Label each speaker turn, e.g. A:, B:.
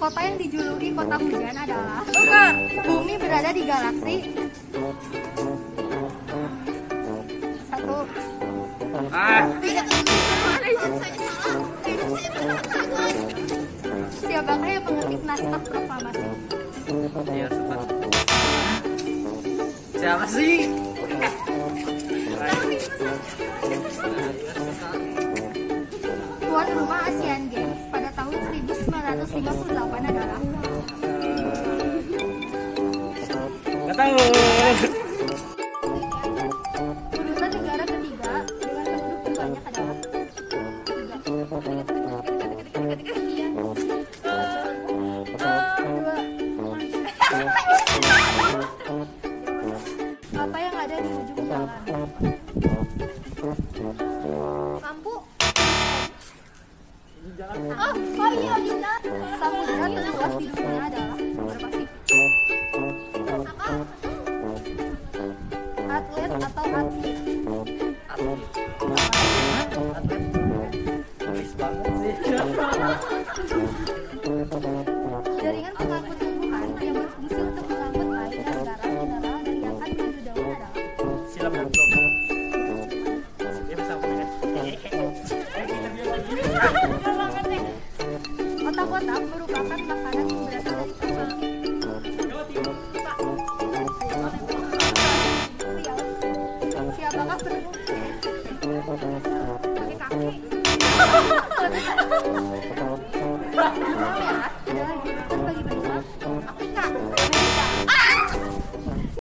A: Kota yang dijuluki kota hujan adalah bumi berada di galaksi. 1. Siapakah yang mengetik naskah proklamasi?
B: Iya, sempat. Siapa sih?
A: Tuan rumah Asian Games pada tahun 1958 adalah
B: Nggak tahu.
A: urutan negara ketiga dengan penduduk terbanyak adalah 2. Apa yang ada di ujung jalan? Lampu. Oh iya, Dina. Samudra terluas di dunia adalah berapa sih? Atlet atau atlet?
B: Habis banget sih.
A: Jaringan pengangkut tumbuhan yang berfungsi untuk mengangkut air dan garam, mineral, dan yang akan menuju daun adalah
B: Silam dan flow. Dia bisa punya.
A: otak-otak merupakan makanan yang berasal dari provinsi Riau. Siapakah penulis? Pakai kaki. Ya.